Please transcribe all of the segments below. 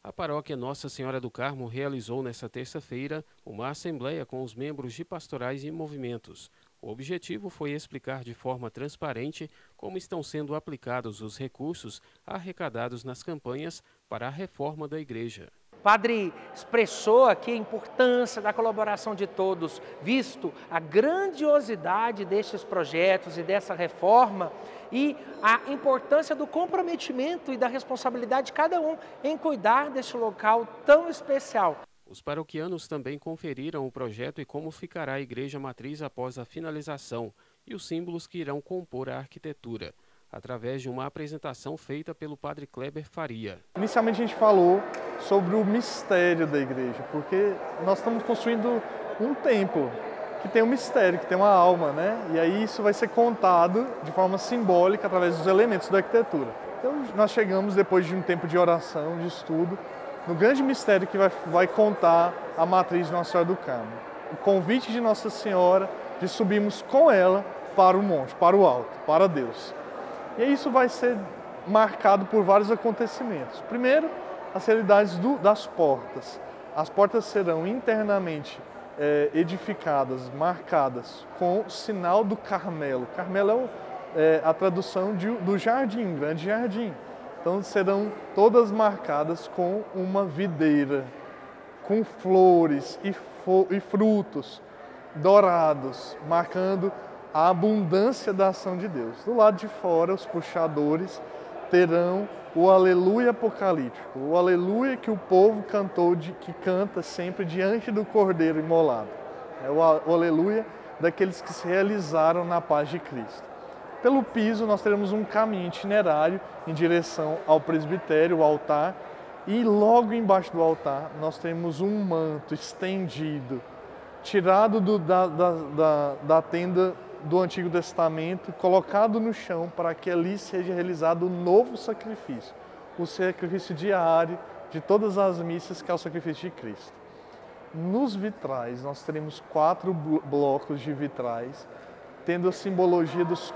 A paróquia Nossa Senhora do Carmo realizou nesta terça-feira uma assembleia com os membros de pastorais e movimentos. O objetivo foi explicar de forma transparente como estão sendo aplicados os recursos arrecadados nas campanhas para a reforma da igreja. O padre expressou aqui a importância da colaboração de todos, visto a grandiosidade destes projetos e dessa reforma e a importância do comprometimento e da responsabilidade de cada um em cuidar deste local tão especial. Os paroquianos também conferiram o projeto e como ficará a igreja matriz após a finalização e os símbolos que irão compor a arquitetura, através de uma apresentação feita pelo padre Kleber Faria. Inicialmente a gente falou sobre o mistério da igreja, porque nós estamos construindo um templo que tem um mistério, que tem uma alma, né? E aí isso vai ser contado de forma simbólica através dos elementos da arquitetura. Então nós chegamos, depois de um tempo de oração, de estudo, no grande mistério que vai contar a matriz de Nossa Senhora do Carmo. O convite de Nossa Senhora de subirmos com ela para o monte, para o alto, para Deus. E isso vai ser marcado por vários acontecimentos. Primeiro, as realidades das portas. As portas serão internamente edificadas, marcadas com o sinal do Carmelo. Carmelo é a tradução do jardim, grande jardim. Então serão todas marcadas com uma videira, com flores e frutos dourados, marcando a abundância da ação de Deus. Do lado de fora, os puxadores terão o aleluia apocalíptico, o aleluia que o povo que canta sempre diante do Cordeiro imolado. É o aleluia daqueles que se realizaram na paz de Cristo. Pelo piso, nós teremos um caminho itinerário em direção ao presbitério, o altar, e logo embaixo do altar nós temos um manto estendido, tirado da tenda do Antigo Testamento, colocado no chão para que ali seja realizado um novo sacrifício, o sacrifício diário de todas as missas, que é o sacrifício de Cristo. Nos vitrais, nós teremos 4 blocos de vitrais, tendo a simbologia dos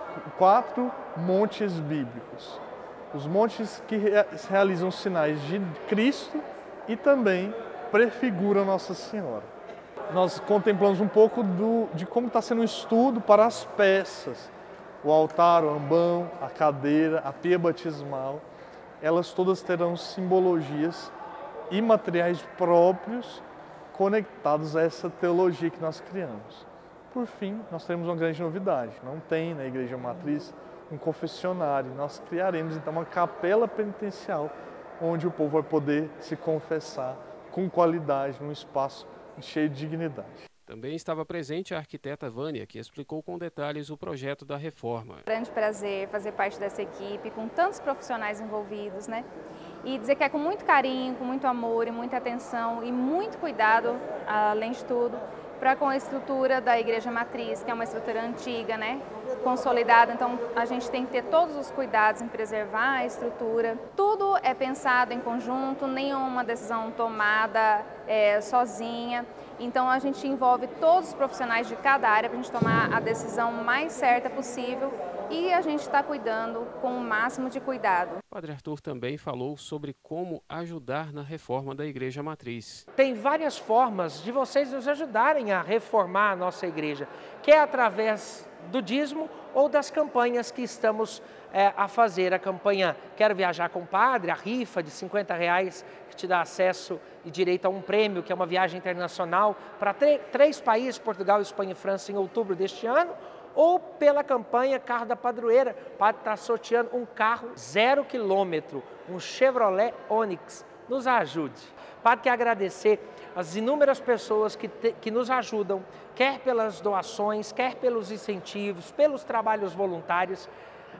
4 montes bíblicos. Os montes que realizam sinais de Cristo e também prefiguram Nossa Senhora. Nós contemplamos um pouco de como está sendo o estudo para as peças. O altar, o ambão, a cadeira, a pia batismal, elas todas terão simbologias e materiais próprios conectados a essa teologia que nós criamos. Por fim, nós temos uma grande novidade. Não tem na Igreja Matriz um confessionário. Nós criaremos então uma capela penitencial onde o povo vai poder se confessar com qualidade, num espaço cheio de dignidade. Também estava presente a arquiteta Vânia, que explicou com detalhes o projeto da reforma. Grande prazer fazer parte dessa equipe, com tantos profissionais envolvidos, né? E dizer que é com muito carinho, com muito amor e muita atenção e muito cuidado, além de tudo, para com a estrutura da Igreja Matriz, que é uma estrutura antiga, né? Consolidada, então a gente tem que ter todos os cuidados em preservar a estrutura. Tudo é pensado em conjunto, nenhuma decisão tomada sozinha. Então a gente envolve todos os profissionais de cada área para a gente tomar a decisão mais certa possível e a gente está cuidando com o máximo de cuidado. O Padre Arthur também falou sobre como ajudar na reforma da Igreja Matriz. Tem várias formas de vocês nos ajudarem a reformar a nossa igreja, que é através do dízimo ou das campanhas que estamos a fazer. A campanha Quero Viajar com o Padre, a rifa de R$50 que te dá acesso e direito a um prêmio, que é uma viagem internacional para 3 países, Portugal, Espanha e França, em outubro deste ano, ou pela campanha Carro da Padroeira. O Padre está sorteando um carro 0 km, um Chevrolet Onix. Nos ajude. O Padre quer agradecer as inúmeras pessoas que nos ajudam, quer pelas doações, quer pelos incentivos, pelos trabalhos voluntários.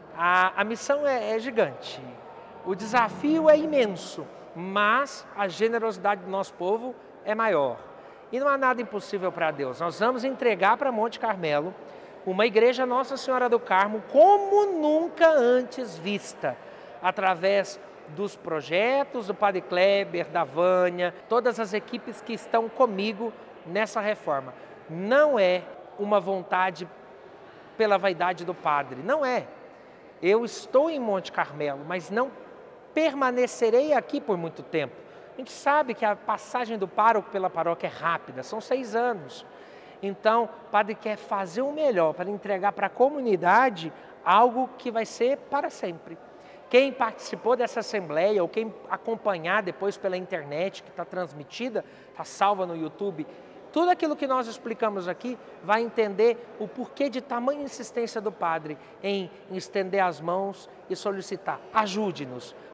A missão é gigante, o desafio é imenso, mas a generosidade do nosso povo é maior. E não há nada impossível para Deus. Nós vamos entregar para Monte Carmelo uma igreja Nossa Senhora do Carmo como nunca antes vista, através dos projetos do Padre Kleber, da Vânia, todas as equipes que estão comigo nessa reforma. Não é uma vontade pela vaidade do Padre, não é. Eu estou em Monte Carmelo, mas não permanecerei aqui por muito tempo. A gente sabe que a passagem do pároco pela paróquia é rápida, são 6 anos. Então, o padre quer fazer o melhor para entregar para a comunidade algo que vai ser para sempre. Quem participou dessa assembleia ou quem acompanhar depois pela internet, que está transmitida, está salva no YouTube, tudo aquilo que nós explicamos aqui vai entender o porquê de tamanha insistência do padre em estender as mãos e solicitar: ajude-nos,